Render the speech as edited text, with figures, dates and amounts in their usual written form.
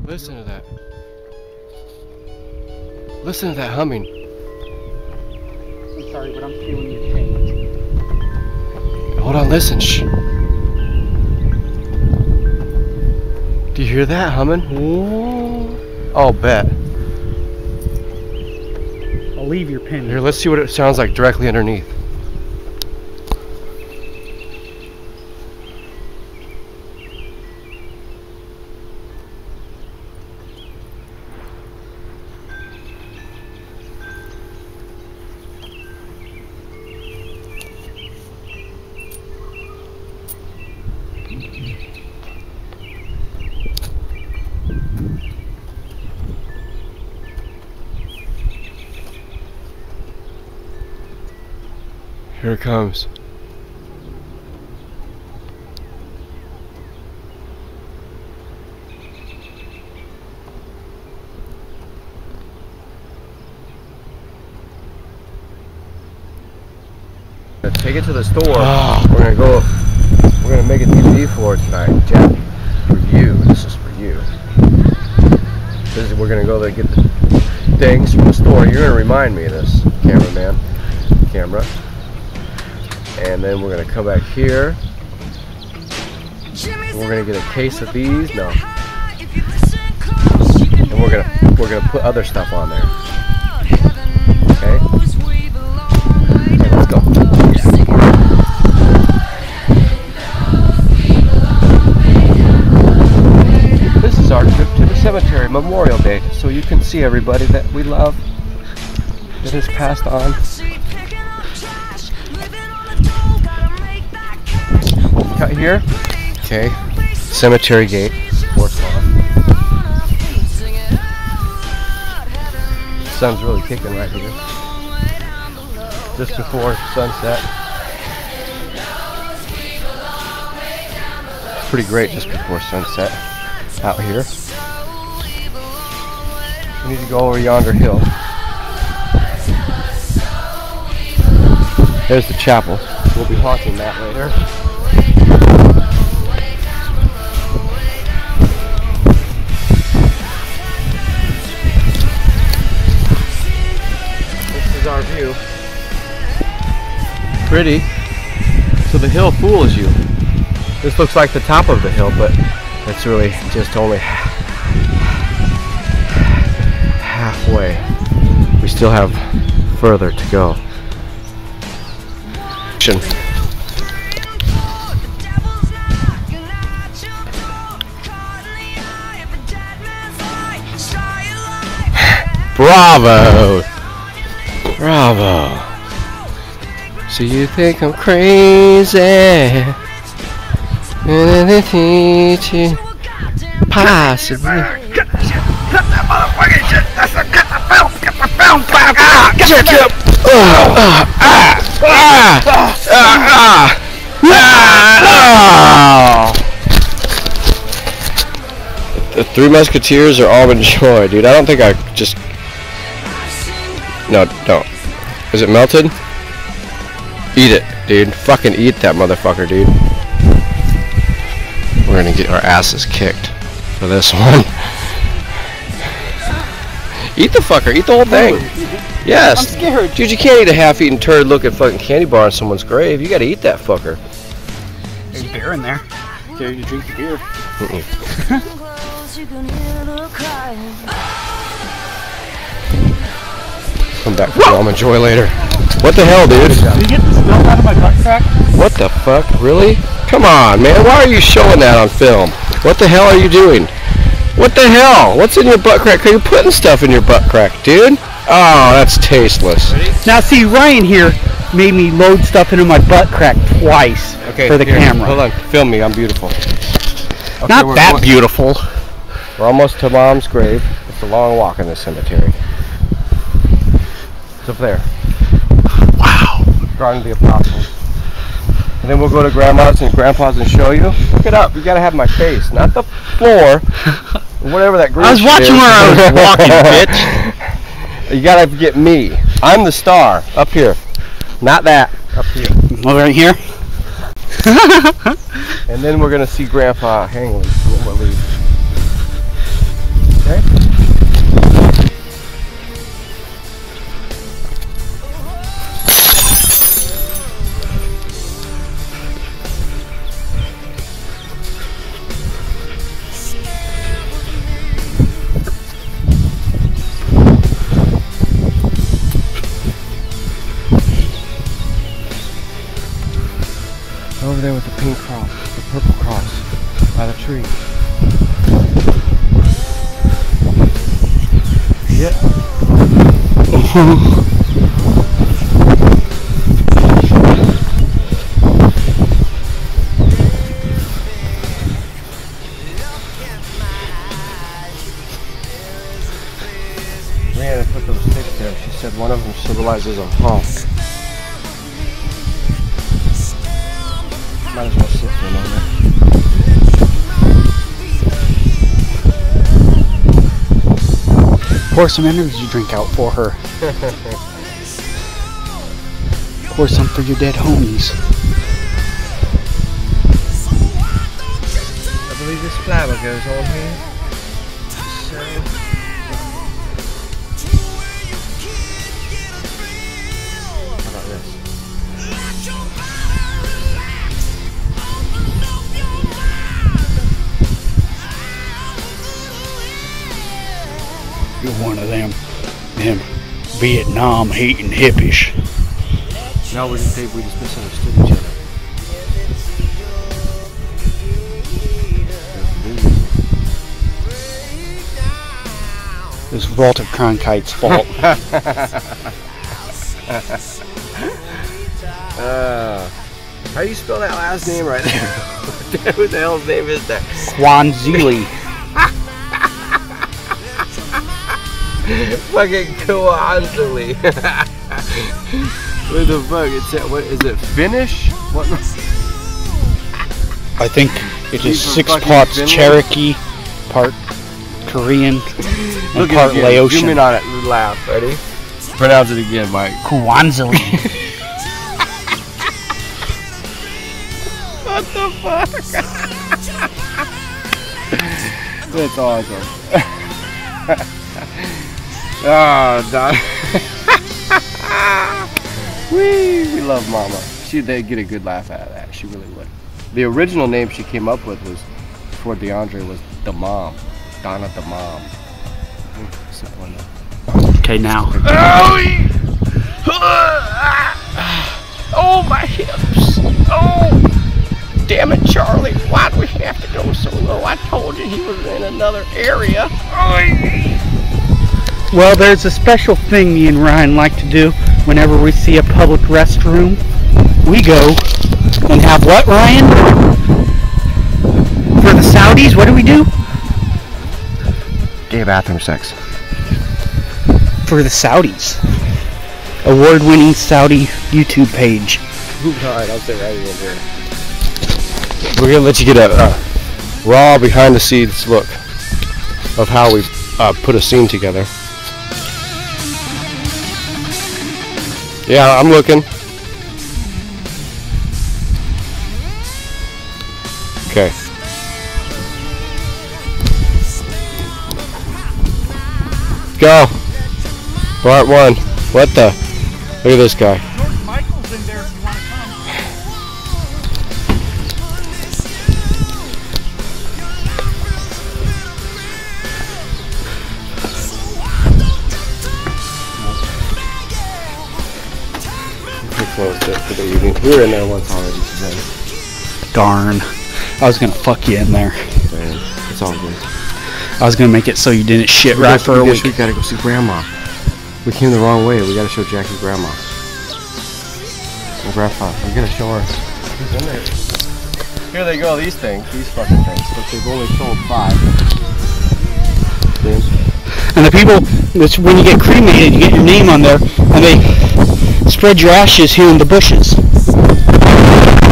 Listen to that. Listen to that humming. I'm sorry, but I'm feeling your pain. Hold on, listen. Shh. Do you hear that humming? Ooh. I'll bet. I'll leave your pin. Here, let's see what it sounds like directly underneath. Here it comes. Take it to the store. We're gonna make a DVD for it tonight, Jeff. For you. This is for you. We're gonna go there and get the things from the store. You're gonna remind me of this, camera. And then we're gonna come back here. And we're gonna get a case of these. No. And we're gonna put other stuff on there. Okay? Okay, let's go. This is our trip to the cemetery, Memorial Day, so you can see everybody that we love that has passed on. Cut here. Okay. Cemetery gate. Force off. The sun's really kicking right here. Just before sunset. It's pretty great just before sunset out here. We need to go over yonder hill. There's the chapel. We'll be haunting that later. This is our view. Pretty. So the hill fools you. This looks like the top of the hill, but it's really just only halfway. We still have further to go. Bravo! Bravo! So you think I'm crazy? Possibly. Cut that motherfucking shit! That's the cut the film! Get the film back! The Three Musketeers are almond joy, dude. I don't think I just... No, don't. Is it melted? Eat it, dude. Fucking eat that motherfucker, dude. We're gonna get our asses kicked for this one. Eat the fucker. Eat the whole thing. Yes. I'm scared. Dude, you can't eat a half-eaten turd looking fucking candy bar on someone's grave. You gotta eat that fucker. There's beer in there. Dare you to drink the beer. Come back for almond joy later. What the hell, dude? Did you get the smell out of my butt crack? What the fuck? Really? Come on, man. Why are you showing that on film? What the hell are you doing? What the hell? What's in your butt crack? Are you putting stuff in your butt crack, dude? Oh, that's tasteless. Now see, Ryan here made me load stuff into my butt crack twice for the camera. Hold on. Film me. I'm beautiful. Okay, Not that beautiful. We're almost to Mom's grave. It's a long walk in the cemetery. It's up there. Wow. Garden of the Apostles. And then we'll go to Grandma's and Grandpa's and show you. Look it up. You gotta have my face, not the floor. Whatever that green I was watching is. where I was walking, bitch. You gotta get me. I'm the star. Up here. Not that. Up here. Well, right here. And then we're gonna see Grandpa Hangley. We'll leave. there with the pink cross, the purple cross, by the tree. Yep. Leanna put those sticks there. She said one of them symbolizes a hawk. Might as well sit for a moment. Pour some energy drink out for her. Pour some for your dead homies. I believe this flower goes on here. So. How about this? You're one of them Vietnam hating hippies. No, we just misunderstood each other. It's Walter Cronkite's fault. How do you spell that last name right there? Who the hell's name is that? Kwanzili. Fucking Kwanzili. What the fuck? What is it? Finnish? What? I think it is From 6 fucking parts Finland? Cherokee, part Korean, and Look part at it again. Laotian. Zoom in on it. Laugh. Ready? Pronounce it again, Mike. Kwanzili. What the fuck? That's awesome. Oh, Don. We love Mama. They'd get a good laugh out of that. She really would. The original name she came up with was, before DeAndre, was the Mom. Donna the Mom. Simple enough. Okay, now. Oh, my hips. Oh, damn it, Charlie. Why do we have to go so low? I told you he was in another area. Well, there's a special thing me and Ryan like to do whenever we see a public restroom. We go and have what, Ryan? For the Saudis, what do we do? Gay bathroom sex. For the Saudis. Award-winning Saudi YouTube page. Alright, I'll sit right here. We're gonna let you get a raw behind-the-scenes look of how we put a scene together. Yeah, I'm looking. Okay. Go. Part 1. What the? Look at this guy. George Michael's in there if you want to come. We closed it for the evening. We were in there once already today. Darn. I was going to fuck you in there. Man, it's all good. I was going to make it so you didn't shit right for a week. We gotta go see Grandma. We came the wrong way. We gotta show Jackie Grandma. And Grandpa. We gotta show her. Who's in there? Here they go, these things. These fucking things. But they've only sold 5. See? And the people, that's when you get cremated, you get your name on there, and they spread your ashes here in the bushes.